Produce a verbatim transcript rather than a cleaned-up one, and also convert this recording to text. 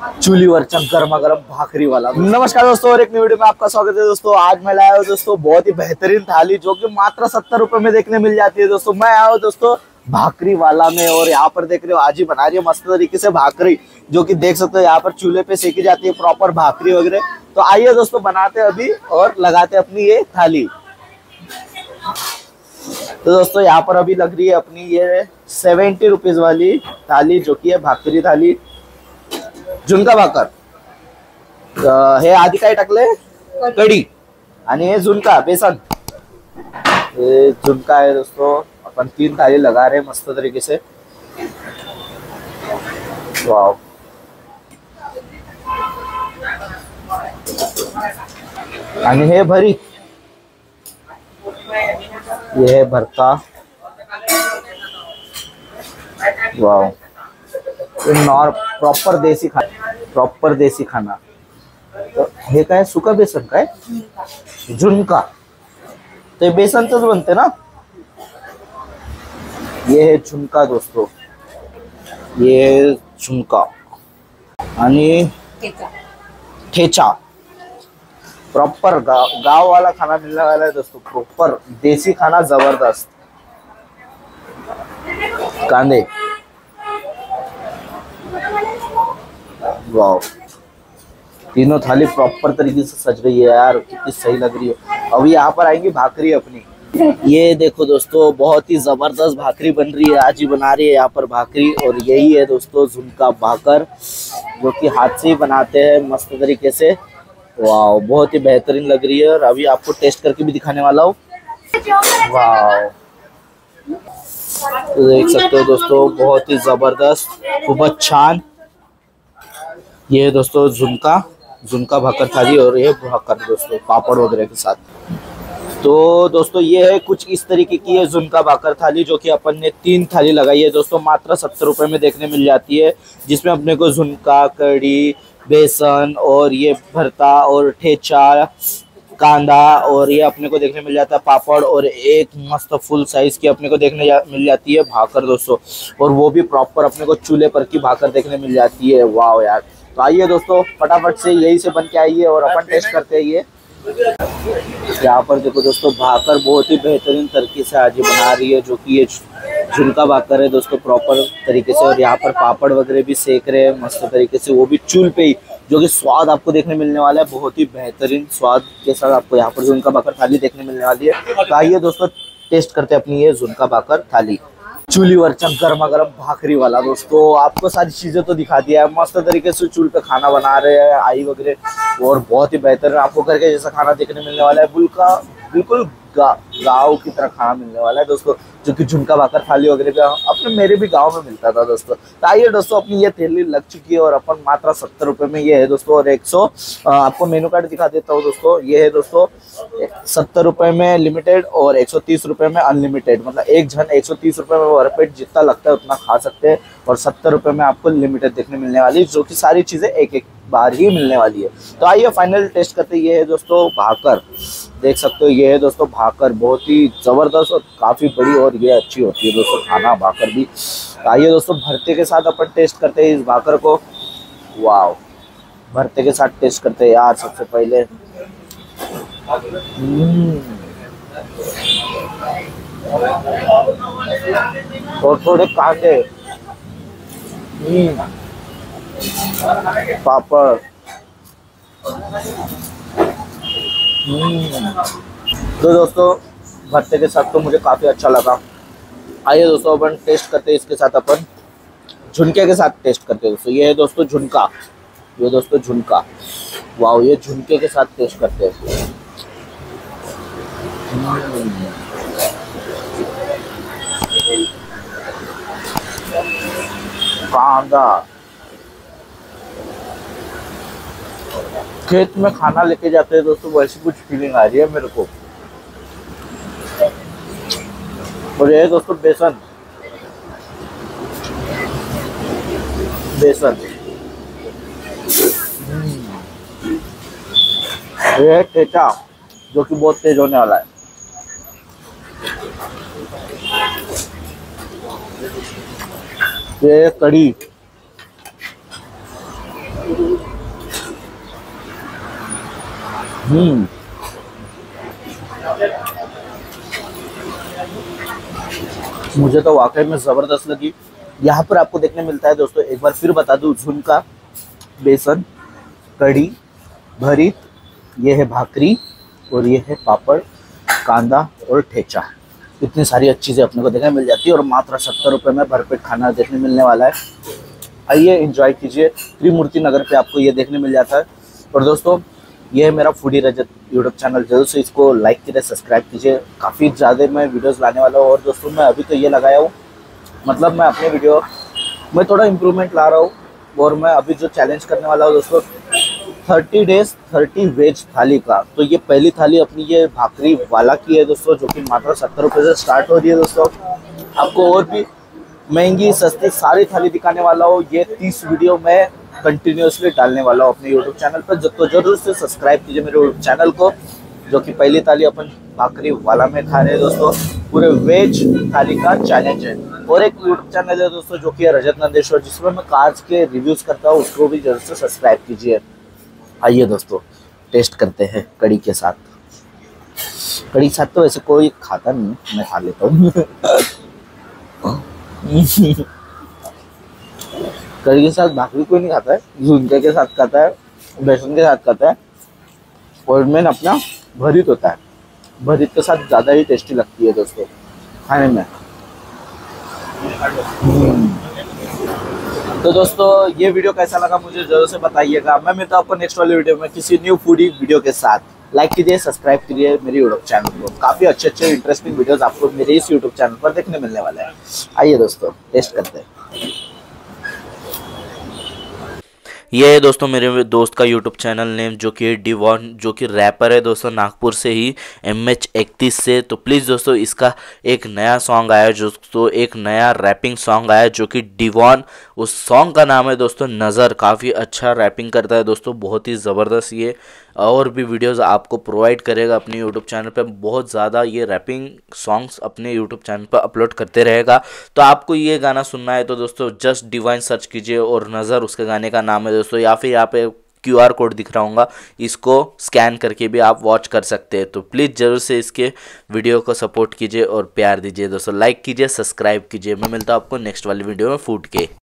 चूलीवरच्या गरमा गरम भाकरी वाला। नमस्कार दोस्तों, और एक नई वीडियो में आपका स्वागत है दोस्तों। आज मैं लाया हूँ दोस्तों बहुत ही बेहतरीन थाली जो कि मात्र सत्तर रुपए में देखने मिल जाती है दोस्तों। मैं आया हूँ दोस्तों भाकरी वाला में, और यहाँ पर देख रहे हो आज ही बना रही है मस्त तरीके से भाकरी, जो कि देख सकते हो यहाँ पर चूल्हे पे सेकी जाती है प्रॉपर भाकरी वगैरह। तो आइए दोस्तों बनाते हैं अभी और लगाते हैं अपनी ये थाली। तो दोस्तों यहाँ पर अभी लग रही है अपनी ये सेवेंटी रुपीज वाली थाली, जो कि है भाकरी थाली झुणका भाकर हे आधी काय टाकले कढी आणि हे झुणका बेसन। ये झुणका है दोस्तों, अपन तीन थाली लगा रहे हैं मस्त तरीके से। वाव, आणि हे भरी, ये है भरता। वाव, नॉर प्रॉपर देसी खाना, प्रॉपर देसी खाना। तो हे काय सुका बेसन काय झुणका, तो बेसनच बनते ना। ये है झुणका दोस्तों, ये झुणका आणि ठेचा। प्रॉपर गाँव गाँव वाला खाना मिलने वाला है दोस्तों, प्रॉपर देसी खाना जबरदस्त। कांदे, वाव, तीनों थाली प्रॉपर तरीके से सज रही है यार, कितनी सही लग रही है। अभी यहाँ पर आएंगी भाकरी अपनी। ये देखो दोस्तों बहुत ही जबरदस्त भाकरी बन रही है, आज ही बना रही है यहाँ पर भाकरी। और यही है दोस्तों झुणका भाकर, जो कि हाथ से ही बनाते हैं मस्त तरीके से। वाह, बहुत ही बेहतरीन लग रही है, और अभी आपको टेस्ट करके भी दिखाने वाला हूँ। वाह, तो देख सकते हो दोस्तों बहुत ही जबरदस्त, खूब छान। ये है दोस्तों झुणका झुणका भाकर थाली, और ये भाकर दोस्तों पापड़ वगैरह के साथ। तो दोस्तों ये है कुछ इस तरीके की है झुणका भाकर थाली, जो कि अपन ने तीन थाली लगाई है दोस्तों, मात्र सत्तर रुपए में देखने मिल जाती है। जिसमें अपने को झुणका, कढ़ी, बेसन और ये भरता और ठेचा, कांदा, और ये अपने को देखने मिल जाता है पापड़, और एक मस्त फुल साइज की अपने को देखने जा, मिल जाती है भाकर दोस्तों। और वो भी प्रॉपर अपने को चूल्हे पर की भाकर देखने मिल जाती है। वाह यार, तो आइए दोस्तों फटाफट से यही से बन के आइए और अपन टेस्ट करते हैं। ये यहाँ पर देखो दोस्तों भाकर बहुत ही बेहतरीन तरीके से आज ये बना रही है, जो कि ये झुणका भाकर है दोस्तों प्रॉपर तरीके से। और यहाँ पर पापड़ वगैरह भी सेक रहे हैं मस्त तरीके से, वो भी चूल्हे पे ही, जो कि स्वाद आपको देखने मिलने वाला है बहुत ही बेहतरीन स्वाद के साथ आपको यहाँ पर झुणका भाकर थाली देखने मिलने वाली है। तो आइए दोस्तों टेस्ट करते हैं अपनी ये झुणका भाकर थाली। चूलीवरच्या गरमा गरम भाकरी वाला दोस्तों, आपको सारी चीजें तो दिखा दिया है, मस्त तरीके से चूल्हे पे खाना बना रहे हैं आई वगैरह, और बहुत ही बेहतर आपको घर के जैसा खाना देखने मिलने वाला है। बिल्कुल बिल्कुल गाँव की तरह खाना मिलने वाला है दोस्तों, जो कि झुणका भाकर थाली वगैरह का अपने मेरे भी गांव में मिलता था दोस्तों। तो आइए दोस्तों अपनी ये थाली लग चुकी है, और अपन मात्र सत्तर रुपए में ये है दोस्तों। और एक सौ आपको मेनू कार्ड दिखा देता हूँ दोस्तों, ये है दोस्तों सत्तर रुपए में लिमिटेड और एक सौ तीस रुपए में अनलिमिटेड। मतलब एक जन एक सौ तीस रुपए में भरपेट जितना लगता है उतना खा सकते हैं, और सत्तर रुपए में आपको लिमिटेड देखने मिलने वाली है, जो कि सारी चीजें एक एक बार ही मिलने वाली है। तो आइए फाइनल टेस्ट करते हैं। ये है दोस्तों भाकर, देख सकते हो ये है दोस्तों भाकर, बहुत ही जबरदस्त और काफी बड़ी, और ये अच्छी होती है दोस्तों खाना भाकर भी। आइए दोस्तों भरते के साथ अपन टेस्ट करते हैं इस भाकर को। वाह, भरते के साथ टेस्ट करते हैं यार सबसे पहले। और थोड़े कांदे, पापड़, तो दोस्तों भरते के साथ तो मुझे काफी अच्छा लगा। आइए दोस्तों अपन टेस्ट करते हैं इसके साथ, अपन झुणके के साथ टेस्ट करते हैं दोस्तों। ये है दोस्तों झुणका, ये दोस्तों झुणका। वाह, ये झुणके के साथ टेस्ट करते हैं। कांदा, खेत में खाना लेके जाते हैं दोस्तों, वैसी कुछ फीलिंग आ रही है मेरे को। और ये दोस्तों बेसन, बेसन ये ठेचा, जो कि बहुत तेज होने वाला है। ये कढ़ी, हम्म मुझे तो वाकई में ज़बरदस्त लगी। यहाँ पर आपको देखने मिलता है दोस्तों, एक बार फिर बता दूँ, झुनका, बेसन, कढ़ी, भरीत, ये है भाकरी और ये है पापड़, कांदा और ठेचा। इतनी सारी अच्छी चीज़ें अपने को देखने मिल जाती है और मात्र सत्तर रुपये में भरपेट खाना देखने मिलने वाला है। आइए एंजॉय कीजिए। त्रिमूर्ति नगर पे आपको ये देखने मिल जाता है। और दोस्तों ये है मेरा फूडी रजत यूट्यूब चैनल, जरूर से इसको लाइक कीजिए, सब्सक्राइब कीजिए। काफ़ी ज़्यादा मैं वीडियोस लाने वाला हूँ। और दोस्तों मैं अभी तो ये लगाया हूँ, मतलब मैं अपने वीडियो में थोड़ा इम्प्रूवमेंट ला रहा हूँ। और मैं अभी जो चैलेंज करने वाला हूँ दोस्तों, थर्टी डेज थर्टी वेज थाली का। तो ये पहली थाली अपनी ये भाकरी वाला की है दोस्तों, जो कि मात्र सत्तर रुपये से स्टार्ट हो रही है दोस्तों। आपको और भी महंगी सस्ती सारी थाली दिखाने वाला हूँ। ये तीस वीडियो में कंटिन्यूसली डालने वाला हूँ अपने यूट्यूब चैनल पर। तो जरूर से सब्सक्राइब कीजिए मेरे यूट्यूब चैनल को। जो कि पहली थाली अपन भाकरी वाला में खा रहे हैं दोस्तों, पूरे वेज थाली का चैलेंज है। और एक यूट्यूब चैनल है दोस्तों जो कि है रजत नंदेश्वर, जिसमें मैं कार्स के रिव्यूज़ करता हूँ, उसको भी जरूर से सब्सक्राइब कीजिए। आइए दोस्तों टेस्ट करते हैं कड़ी के साथ। कड़ी के साथ तो वैसे कोई खाता नहीं, मैं खा लेता हूँ। कड़ी के साथ भाकरी कोई नहीं खाता है, झुनके के साथ खाता है, बेसन के साथ खाता है। और मेन अपना भरीत होता है, भरीत के साथ ज़्यादा ही टेस्टी लगती है दोस्तों खाने में। तो दोस्तों ये वीडियो कैसा लगा मुझे जरूर से बताइएगा। मैं मिलता हूँ आपको नेक्स्ट वाली वीडियो में किसी न्यू फूडी वीडियो के साथ। लाइक कीजिए, सब्सक्राइब कीजिए मेरे यूट्यूब चैनल को। काफ़ी अच्छे अच्छे इंटरेस्टिंग वीडियोस आपको मेरे इस यूट्यूब चैनल पर देखने मिलने वाले हैं। आइए दोस्तों टेस्ट करते हैं। ये है दोस्तों मेरे दोस्त का यूट्यूब चैनल नेम, जो कि डिवॉन, जो कि रैपर है दोस्तों, नागपुर से ही, एम एच इकतीस से। तो प्लीज़ दोस्तों इसका एक नया सॉन्ग आया जो तो एक नया रैपिंग सॉन्ग आया जो कि डिवॉन, उस सॉन्ग का नाम है दोस्तों नज़र। काफ़ी अच्छा रैपिंग करता है दोस्तों, बहुत ही ज़बरदस्त। ये और भी वीडियोस आपको प्रोवाइड करेगा अपने यूट्यूब चैनल पे। बहुत ज़्यादा ये रैपिंग सॉन्ग्स अपने यूट्यूब चैनल पर अपलोड करते रहेगा। तो आपको ये गाना सुनना है तो दोस्तों जस्ट डिवाइन सर्च कीजिए और नज़र उसके गाने का नाम है दोस्तों। या फिर यहाँ पे क्यू आर कोड दिख रहा होगा, इसको स्कैन करके भी आप वॉच कर सकते हैं। तो प्लीज़ ज़रूर से इसके वीडियो को सपोर्ट कीजिए और प्यार दीजिए दोस्तों। लाइक कीजिए, सब्सक्राइब कीजिए। मैं मिलता हूँ आपको नेक्स्ट वाली वीडियो में फूड के।